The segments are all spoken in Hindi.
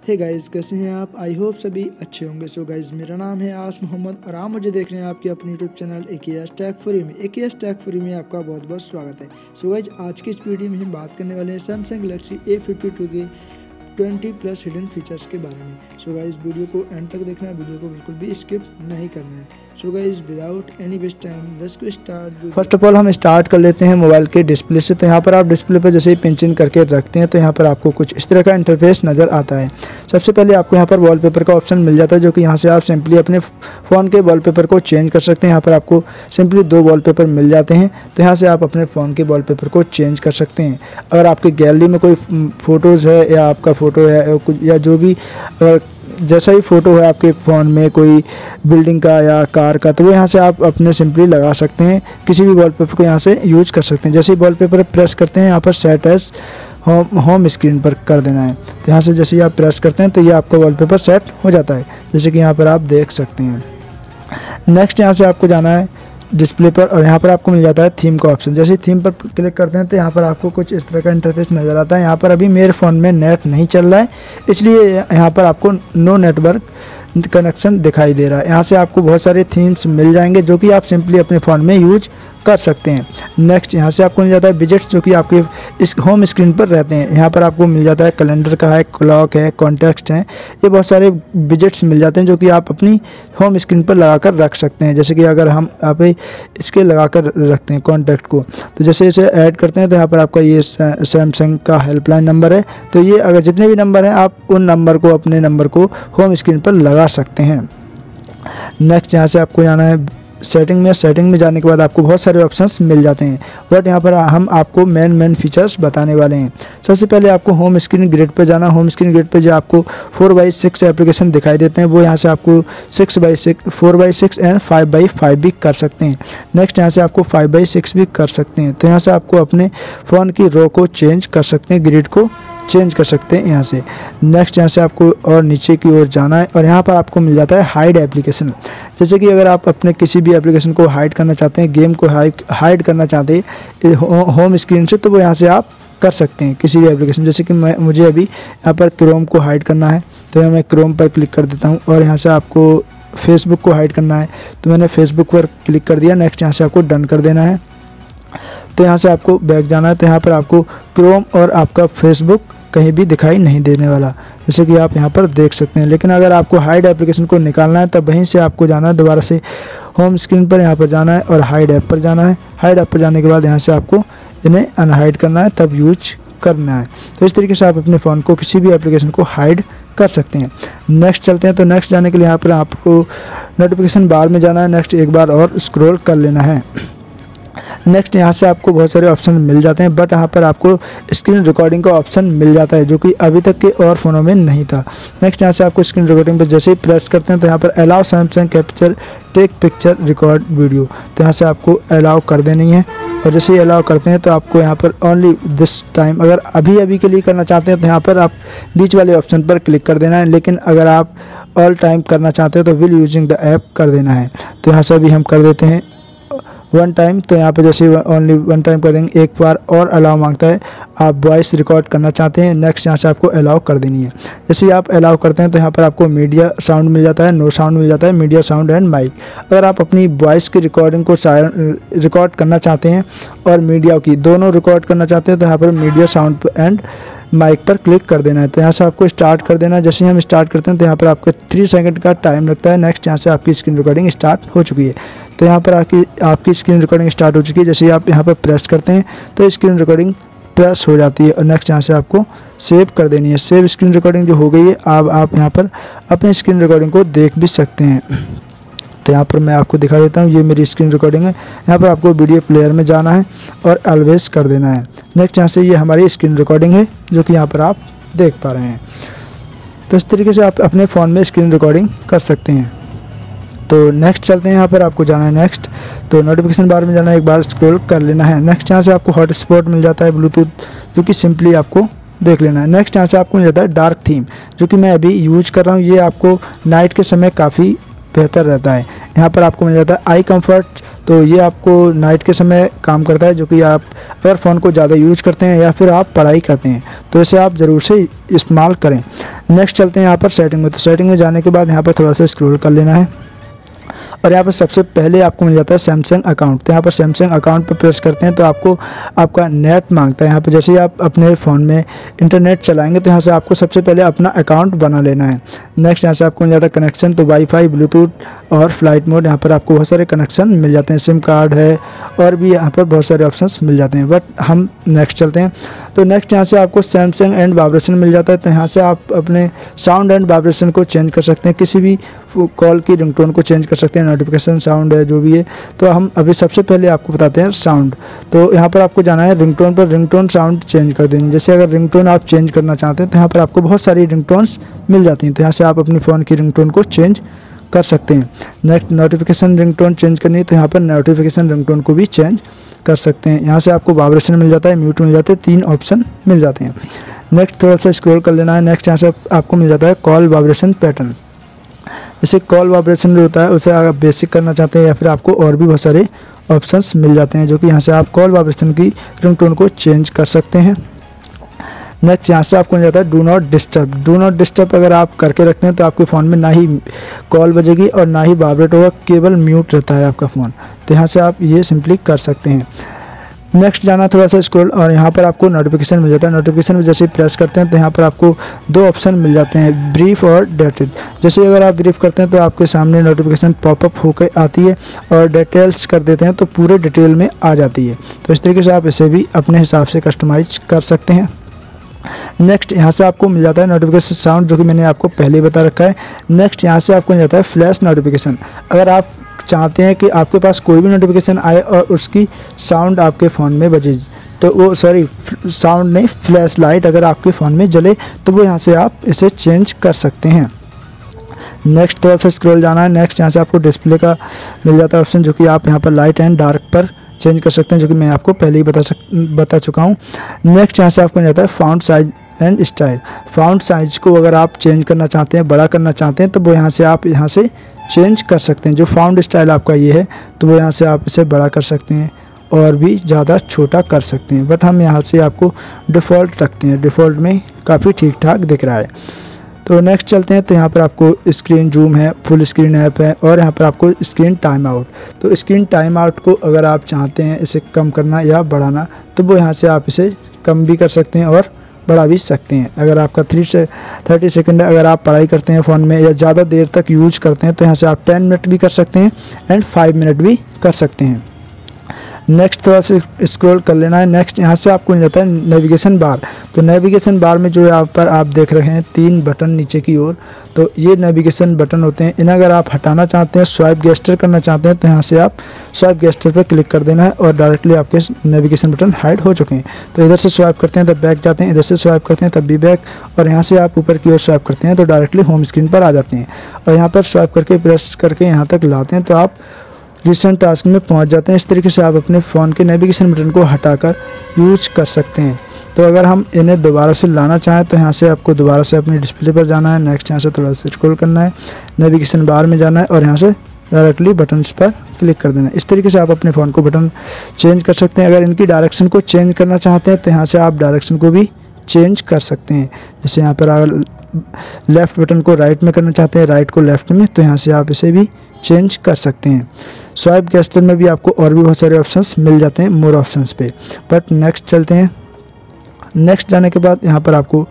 हे गाइस, कैसे हैं आप? आई होप सभी अच्छे होंगे। सो गाइस, मेरा नाम है आस मोहम्मद और आप मुझे देख रहे हैं आपके अपने YouTube channel AKS tech free में। AKS टेक फ्री में आपका बहुत बहुत स्वागत है। सो गाइस, आज की इस वीडियो में हम बात करने वाले हैं सैमसंग गैलेक्सी A52 के 20+ हिडन फीचर्स के बारे में। सो गाइस, वीडियो को एंड तक देखना है, वीडियो को बिल्कुल भी स्किप नहीं करना है। So guys, without any waste time let's go start. First of all हम स्टार्ट कर लेते हैं मोबाइल के डिस्प्ले से। तो यहाँ पर आप डिस्प्ले पर जैसे ही पिंच इन करके रखते हैं तो यहाँ पर आपको कुछ इस तरह का इंटरफेस नज़र आता है। सबसे पहले आपको यहाँ पर वॉलपेपर का ऑप्शन मिल जाता है, जो कि यहाँ से आप सिंपली अपने फ़ोन के वॉलपेपर को चेंज कर सकते हैं। यहाँ पर आपको सिंपली 2 वॉलपेपर मिल जाते हैं, तो यहाँ से आप अपने फ़ोन के वॉलपेपर को चेंज कर सकते हैं। अगर आपकी गैलरी में कोई फ़ोटोज़ है या आपका फ़ोटो है या जो भी जैसा ही फ़ोटो है आपके फ़ोन में कोई बिल्डिंग का या कार का, तो वो यहाँ से आप अपने सिंपली लगा सकते हैं। किसी भी वॉलपेपर को यहाँ से यूज कर सकते हैं। जैसे ही वॉलपेपर प्रेस करते हैं यहाँ पर सेट एज होम स्क्रीन पर कर देना है। तो यहाँ से जैसे ही आप प्रेस करते हैं तो ये आपका वॉलपेपर सेट हो जाता है, जैसे कि यहाँ पर आप देख सकते हैं। नेक्स्ट यहाँ से आपको जाना है डिस्प्ले पर और यहाँ पर आपको मिल जाता है थीम का ऑप्शन। जैसे थीम पर क्लिक करते हैं तो यहाँ पर आपको कुछ इस तरह का इंटरफेस नज़र आता है। यहाँ पर अभी मेरे फ़ोन में नेट नहीं चल रहा है, इसलिए यहाँ पर आपको नो नेटवर्क कनेक्शन दिखाई दे रहा है। यहाँ से आपको बहुत सारे थीम्स मिल जाएंगे जो कि आप सिंपली अपने फ़ोन में यूज कर सकते हैं। नेक्स्ट यहाँ से आपको मिल जाता है विजेट्स, जो कि आपके इस होम स्क्रीन पर रहते हैं। यहाँ पर आपको मिल जाता है कैलेंडर का है, क्लॉक है, कॉन्टेक्स्ट हैं, ये बहुत सारे विजेट्स मिल जाते हैं जो कि आप अपनी होम स्क्रीन पर लगाकर रख सकते हैं। जैसे कि अगर हम आप इसके लगाकर रखते हैं कॉन्टैक्ट को, तो जैसे इसे ऐड करते हैं तो यहाँ पर आपका ये सैमसंग का हेल्पलाइन नंबर है। तो ये अगर जितने भी नंबर हैं आप उन नंबर को अपने नंबर को होम स्क्रीन पर लगा सकते हैं। नेक्स्ट यहाँ से आपको जाना है सेटिंग में। सेटिंग में जाने के बाद आपको बहुत सारे ऑप्शंस मिल जाते हैं, बट यहाँ पर हम आपको मेन फीचर्स बताने वाले हैं। सबसे पहले आपको होम स्क्रीन ग्रिड पर जाना। होम स्क्रीन ग्रिड पर जो आपको 4x6 एप्लीकेशन दिखाई देते हैं, वो यहाँ से आपको 6x6, 4x6 एंड 5x5 भी कर सकते हैं। नेक्स्ट यहाँ से आपको 5x6 भी कर सकते हैं। तो यहाँ से आपको अपने फ़ोन की रो को चेंज कर सकते हैं, ग्रिड को चेंज कर सकते हैं यहाँ से। नेक्स्ट यहाँ से आपको और नीचे की ओर जाना है और यहाँ पर आपको मिल जाता है हाइड एप्लीकेशन। जैसे कि अगर आप अपने किसी भी एप्लीकेशन को हाइड करना चाहते हैं, गेम को हाइड करना चाहते हैं होम स्क्रीन से, तो वो यहाँ से आप कर सकते हैं किसी भी एप्लीकेशन। जैसे कि मुझे अभी यहाँ पर क्रोम को हाइड करना है, तो मैं क्रोम पर क्लिक कर देता हूँ। और यहाँ से आपको फेसबुक को हाइड करना है, तो मैंने फेसबुक पर क्लिक कर दिया। नेक्स्ट यहाँ से आपको डन कर देना है। तो यहाँ से आपको बैक जाना है, तो यहाँ पर आपको क्रोम और आपका फेसबुक कहीं भी दिखाई नहीं देने वाला, जैसे कि आप यहाँ पर देख सकते हैं। लेकिन अगर आपको हाइड एप्लीकेशन को निकालना है तब वहीं से आपको जाना है, दोबारा से होम स्क्रीन पर यहाँ पर जाना है और हाइड ऐप पर जाना है। हाइड ऐप पर जाने के बाद यहाँ से आपको इन्हें अनहाइड करना है, तब यूज करना है। तो इस तरीके से आप अपने फ़ोन को किसी भी एप्लीकेशन को हाइड कर सकते हैं। नेक्स्ट चलते हैं। तो नेक्स्ट जाने के लिए यहाँ पर आपको नोटिफिकेशन बार में जाना है। नेक्स्ट एक बार और स्क्रॉल कर लेना है। नेक्स्ट यहाँ से आपको बहुत सारे ऑप्शन मिल जाते हैं, बट यहाँ पर आपको स्क्रीन रिकॉर्डिंग का ऑप्शन मिल जाता है, जो कि अभी तक के और फ़ोनों में नहीं था। नेक्स्ट यहाँ से आपको स्क्रीन रिकॉर्डिंग पर जैसे ही प्रेस करते हैं तो यहाँ पर allow Samsung capture take picture record video, तो यहाँ से आपको अलाउ कर देनी है। और जैसे ही अलाउ करते हैं तो आपको यहाँ पर ओनली दिस टाइम, अगर अभी के लिए करना चाहते हैं तो यहाँ पर आप बीच वाले ऑप्शन पर क्लिक कर देना है। लेकिन अगर आप ऑल टाइम करना चाहते हो तो विल यूजिंग द ऐप कर देना है। तो यहाँ से अभी हम कर देते हैं 1 टाइम। तो यहाँ पे जैसे ओनली 1 टाइम कर देंगे। एक बार और अलाउ मांगता है, आप वॉइस रिकॉर्ड करना चाहते हैं। नेक्स्ट यहाँ से आपको अलाउ कर देनी है। जैसे ही आप अलाउ करते हैं तो यहाँ पर आपको मीडिया साउंड मिल जाता है, नो साउंड मिल जाता है, मीडिया साउंड एंड माइक। अगर आप अपनी वॉइस की रिकॉर्डिंग को रिकॉर्ड करना चाहते हैं और मीडिया की दोनों रिकॉर्ड करना चाहते हैं तो यहाँ पर मीडिया साउंड एंड माइक पर क्लिक कर देना है। तो यहाँ से आपको स्टार्ट कर देना है। जैसे ही हम स्टार्ट करते हैं तो यहाँ पर आपको 3 सेकंड का टाइम लगता है। नेक्स्ट यहाँ से आपकी स्क्रीन रिकॉर्डिंग स्टार्ट हो चुकी है। तो यहाँ पर आपकी स्क्रीन रिकॉर्डिंग स्टार्ट हो चुकी है। जैसे ही आप यहाँ पर प्रेस करते हैं तो स्क्रीन रिकॉर्डिंग प्रेस हो जाती है। और नेक्स्ट यहाँ से आपको सेव कर देनी है। सेव स्क्रीन रिकॉर्डिंग जो हो गई है, अब आप यहाँ पर अपनी स्क्रीन रिकॉर्डिंग को देख भी सकते हैं। तो यहाँ पर मैं आपको दिखा देता हूँ, ये मेरी स्क्रीन रिकॉर्डिंग है। यहाँ पर आपको वीडियो प्लेयर में जाना है और ऑलवेज कर देना है। नेक्स्ट यहाँ से ये हमारी स्क्रीन रिकॉर्डिंग है, जो कि यहाँ पर आप देख पा रहे हैं। तो इस तरीके से आप अपने फ़ोन में स्क्रीन रिकॉर्डिंग कर सकते हैं। तो नेक्स्ट चलते हैं। यहाँ पर आपको जाना है नेक्स्ट। तो नोटिफिकेशन बार में जाना है, एक बार स्क्रॉल कर लेना है। नेक्स्ट यहाँ से आपको हॉटस्पॉट मिल जाता है ब्लूटूथ, जो कि सिंपली आपको देख लेना है। नेक्स्ट यहाँ से आपको मिल जाता है डार्क थीम, जो कि मैं अभी यूज कर रहा हूँ। ये आपको नाइट के समय काफ़ी बेहतर रहता है। यहाँ पर आपको मिल जाता है आई कंफर्ट तो ये आपको नाइट के समय काम करता है, जो कि आप अगर फ़ोन को ज़्यादा यूज करते हैं या फिर आप पढ़ाई करते हैं तो इसे आप ज़रूर से इस्तेमाल करें। नेक्स्ट चलते हैं यहाँ पर सेटिंग में। तो सेटिंग में जाने के बाद यहाँ पर थोड़ा सा स्क्रॉल कर लेना है और यहाँ पर सबसे पहले आपको मिल जाता है सैमसंग अकाउंट। तो यहाँ पर सैमसंग अकाउंट पर प्रेस करते हैं तो आपको आपका नेट मांगता है। यहाँ पर जैसे ही आप अपने फ़ोन में इंटरनेट चलाएंगे तो यहाँ से आपको सबसे पहले अपना अकाउंट बना लेना है। नेक्स्ट यहाँ से आपको मिल जाता है कनेक्शन। तो वाईफाई, ब्लूटूथ और फ्लाइट मोड, यहाँ पर आपको बहुत सारे कनेक्शन मिल जाते हैं, सिम कार्ड है और भी यहाँ पर बहुत सारे ऑप्शंस मिल जाते हैं। बट हम नेक्स्ट चलते हैं। तो नेक्स्ट यहाँ से आपको सैमसंग एंड वाइब्रेशन मिल जाता है। तो यहाँ से आप अपने साउंड एंड वाइब्रेशन को चेंज कर सकते हैं, किसी भी कॉल की रिंगटोन को चेंज कर सकते हैं, नोटिफिकेशन साउंड है जो भी है। तो हम अभी सबसे पहले आपको बताते हैं साउंड। तो यहाँ पर आपको जाना है रिंगटोन पर, रिंगटोन साउंड चेंज कर देंगे। जैसे अगर रिंगटोन आप चेंज करना चाहते हैं तो यहाँ पर आपको बहुत सारी रिंगटोन्स मिल जाती हैं। तो यहाँ से आप अपने फ़ोन की रिंगटोन को चेंज कर सकते हैं। नेक्स्ट नोटिफिकेशन रिंगटोन चेंज करनी है तो यहाँ पर नोटिफिकेशन रिंगटोन को भी चेंज कर सकते हैं। यहाँ से आपको वाइब्रेशन मिल जाता है, म्यूट मिल जाते हैं, 3 ऑप्शन मिल जाते हैं। नेक्स्ट थोड़ा सा स्क्रॉल कर लेना है। नेक्स्ट यहाँ से आपको मिल जाता है कॉल वाइब्रेशन पैटर्न। जैसे कॉल वाइब्रेशन जो होता है उसे अगर बेसिक करना चाहते हैं या फिर आपको और भी बहुत सारे ऑप्शंस मिल जाते हैं, जो कि यहाँ से आप कॉल वाइब्रेशन की रिंगटोन को चेंज कर सकते हैं। नेक्स्ट यहाँ से आपको मिल जाता है do not disturb. Do not disturb अगर आप करके रखते हैं तो आपके फ़ोन में ना ही कॉल बजेगी और ना ही वाइब्रेट होगा, केवल म्यूट रहता है आपका फ़ोन। तो यहाँ से आप ये सिंपली कर सकते हैं। नेक्स्ट जाना थोड़ा सा स्क्रॉल और यहाँ पर आपको नोटिफिकेशन मिल जाता है। नोटिफिकेशन में जैसे प्रेस करते हैं तो यहाँ पर आपको 2 ऑप्शन मिल जाते हैं, ब्रीफ और डेटेड। जैसे अगर आप ब्रीफ करते हैं तो आपके सामने नोटिफिकेशन पॉपअप होकर आती है और डिटेल्स कर देते हैं तो पूरे डिटेल में आ जाती है। तो इस तरीके से आप इसे भी अपने हिसाब से कस्टमाइज कर सकते हैं। नेक्स्ट यहाँ से आपको मिल जाता है नोटिफिकेशन साउंड, जो कि मैंने आपको पहले ही बता रखा है। नेक्स्ट यहाँ से आपको मिल जाता है फ्लैश नोटिफिकेशन। अगर आप चाहते हैं कि आपके पास कोई भी नोटिफिकेशन आए और उसकी साउंड आपके फ़ोन में बजे, तो वो साउंड नहीं, फ्लैश लाइट अगर आपके फ़ोन में जले तो वो यहाँ से आप इसे चेंज कर सकते हैं। नेक्स्ट थोड़ा सा स्क्रॉल जाना है। नेक्स्ट यहाँ से आपको डिस्प्ले का मिल जाता है ऑप्शन, जो कि आप यहाँ पर लाइट एंड डार्क पर चेंज कर सकते हैं, जो कि मैं आपको पहले ही बता चुका हूँ। नेक्स्ट यहाँ से आपको मिल जाता है font size and style. Font size को अगर आप चेंज करना चाहते हैं, बड़ा करना चाहते हैं, तो वो यहाँ से आप यहाँ से चेंज कर सकते हैं। जो फ़ॉन्ट स्टाइल आपका ये है तो वो यहाँ से आप इसे बड़ा कर सकते हैं और भी ज़्यादा छोटा कर सकते हैं। बट हम यहाँ से आपको डिफ़ॉल्ट रखते हैं, डिफ़ॉल्ट में काफ़ी ठीक ठाक दिख रहा है। तो नेक्स्ट चलते हैं। तो यहाँ पर आपको स्क्रीन जूम है, फुल स्क्रीन ऐप है और यहाँ पर आपको स्क्रीन टाइम आउट। तो स्क्रीन टाइम आउट को अगर आप चाहते हैं इसे कम करना या बढ़ाना तो वो यहाँ से आप इसे कम भी कर सकते हैं और बढ़ा भी सकते हैं। अगर आपका 3 से 30 सेकंड है, अगर आप पढ़ाई करते हैं फ़ोन में या ज़्यादा देर तक यूज करते हैं तो यहाँ से आप 10 मिनट भी कर सकते हैं एंड 5 मिनट भी कर सकते हैं। नेक्स्ट थोड़ा सा स्क्रॉल कर लेना है। नेक्स्ट यहाँ से आपको मिल जाता है नेविगेशन बार। तो नेविगेशन बार में जो यहाँ पर आप देख रहे हैं 3 बटन नीचे की ओर, तो ये नेविगेशन बटन होते हैं। इन्हें अगर आप हटाना चाहते हैं, स्वाइप गेस्टर करना चाहते हैं, तो यहाँ से आप स्वाइप गेस्टर पर क्लिक कर देना है और डायरेक्टली आपके नेविगेशन बटन हाइड हो चुके हैं। तो इधर से स्वाइप करते हैं तब बैक जाते हैं, इधर से स्वाइप करते हैं तब भी बैक, और यहाँ से आप ऊपर की ओर स्वाइप करते हैं तो डायरेक्टली होम स्क्रीन पर आ जाते हैं। और यहाँ पर स्वाइप करके प्रेस करके यहाँ तक लाते हैं तो आप रिसेंट टास्क में पहुंच जाते हैं। इस तरीके से आप अपने फ़ोन के नेविगेशन बटन को हटाकर यूज कर सकते हैं। तो अगर हम इन्हें दोबारा से लाना चाहें तो यहाँ से आपको दोबारा से अपने डिस्प्ले पर जाना है। नेक्स्ट यहाँ से थोड़ा सा स्क्रॉल करना है, नेविगेशन बार में जाना है और यहाँ से डायरेक्टली बटन्स पर क्लिक कर देना है। इस तरीके से आप अपने फ़ोन को बटन चेंज कर सकते हैं। अगर इनकी डायरेक्शन को चेंज करना चाहते हैं तो यहाँ से आप डायरेक्शन को भी चेंज कर सकते हैं। जैसे यहाँ पर अगर लेफ़्ट बटन को राइट में करना चाहते हैं, राइट को लेफ़्ट में, तो यहाँ से आप इसे भी चेंज कर सकते हैं। स्वाइप गेस्टर में भी आपको और भी बहुत सारे ऑप्शंस मिल जाते हैं मोर ऑप्शंस पे। बट नेक्स्ट चलते हैं। नेक्स्ट जाने के बाद यहाँ पर आपको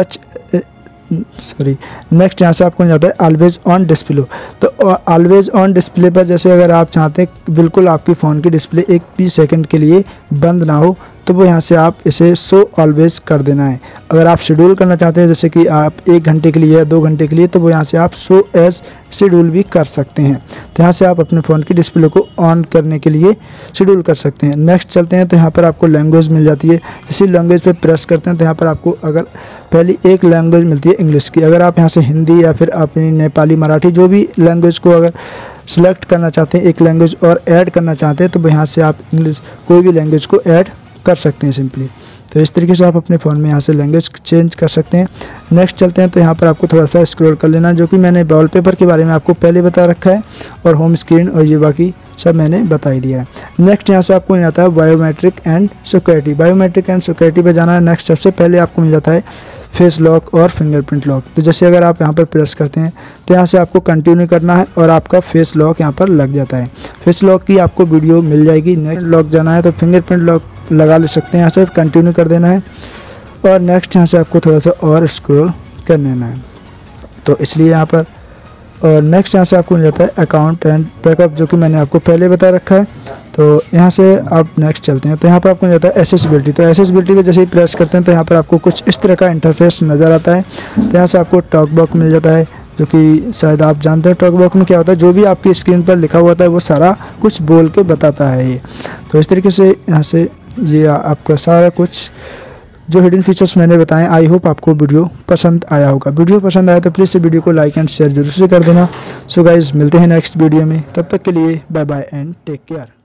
नेक्स्ट यहाँ से आपको मिल जाता है ऑलवेज ऑन डिस्प्ले। तो ऑलवेज ऑन डिस्प्ले पर जैसे अगर आप चाहते हैं बिल्कुल आपकी फ़ोन की डिस्प्ले एक भी सेकंड के लिए बंद ना हो तो वो यहाँ से आप इसे शो ऑलवेज कर देना है। अगर आप शेड्यूल करना चाहते हैं जैसे कि आप 1 घंटे के लिए या 2 घंटे के लिए, तो वो यहाँ से आप शो एज शेड्यूल भी कर सकते हैं। तो यहाँ से आप अपने फ़ोन की डिस्प्ले को ऑन करने के लिए शेड्यूल कर सकते हैं। नेक्स्ट चलते हैं। तो यहाँ पर आपको लैंग्वेज मिल जाती है। जैसे लैंग्वेज पे प्रेस करते हैं तो यहाँ पर आपको अगर पहली एक लैंग्वेज मिलती है इंग्लिश की। अगर आप यहाँ से हिंदी या फिर अपनी नेपाली, मराठी जो भी लैंग्वेज को अगर सेलेक्ट करना चाहते हैं, एक लैंग्वेज और ऐड करना चाहते हैं, तो यहाँ से आप इंग्लिश कोई भी लैंग्वेज को ऐड कर सकते हैं सिंपली। तो इस तरीके से आप अपने फ़ोन में यहाँ से लैंग्वेज चेंज कर सकते हैं। नेक्स्ट चलते हैं। तो यहाँ पर आपको थोड़ा सा स्क्रॉल कर लेना, जो कि मैंने वॉलपेपर के बारे में आपको पहले बता रखा है, और होम स्क्रीन और ये बाकी सब मैंने बता ही दिया है। नेक्स्ट यहाँ से आपको मिल जाता है biometric and security. Biometric and security पे जाना है। नेक्स्ट सबसे पहले आपको मिल जाता है फेस लॉक और फिंगरप्रिंट लॉक। तो जैसे अगर आप यहाँ पर प्रेस करते हैं तो यहाँ से आपको कंटिन्यू करना है और आपका फेस लॉक यहाँ पर लग जाता है। फेस लॉक की आपको वीडियो मिल जाएगी। नेक्स्ट लॉक जाना है तो फिंगरप्रिंट लॉक लगा ले सकते हैं, यहाँ से कंटिन्यू कर देना है और नेक्स्ट यहाँ से आपको थोड़ा सा और स्क्रॉल कर लेना है, तो इसलिए यहाँ पर। और नेक्स्ट यहाँ से आपको मिल जाता है अकाउंट एंड बैकअप, जो कि मैंने आपको पहले बता रखा है। तो यहाँ से आप नेक्स्ट चलते हैं तो यहाँ पर आपको मिल जाता है एक्सेसिबिलिटी। तो एक्सेसिबिलिटी पे जैसे ही प्रेस करते हैं तो यहाँ पर आपको कुछ इस तरह का इंटरफेस नज़र आता है। तो यहाँ से आपको टॉक बॉक्स मिल जाता है, जो कि शायद आप जानते हैं टॉक बॉक्स में क्या होता है। जो भी आपकी स्क्रीन पर लिखा हुआ होता है वो सारा कुछ बोल के बताता है ये। तो इस तरीके से यहाँ से ये आपका सारा कुछ जो हिडन फीचर्स मैंने बताएं, आई होप आपको वीडियो पसंद आया होगा। वीडियो पसंद आया तो प्लीज़ से वीडियो को लाइक एंड शेयर जरूर से कर देना। सो गाइज मिलते हैं नेक्स्ट वीडियो में, तब तक के लिए bye bye and take care.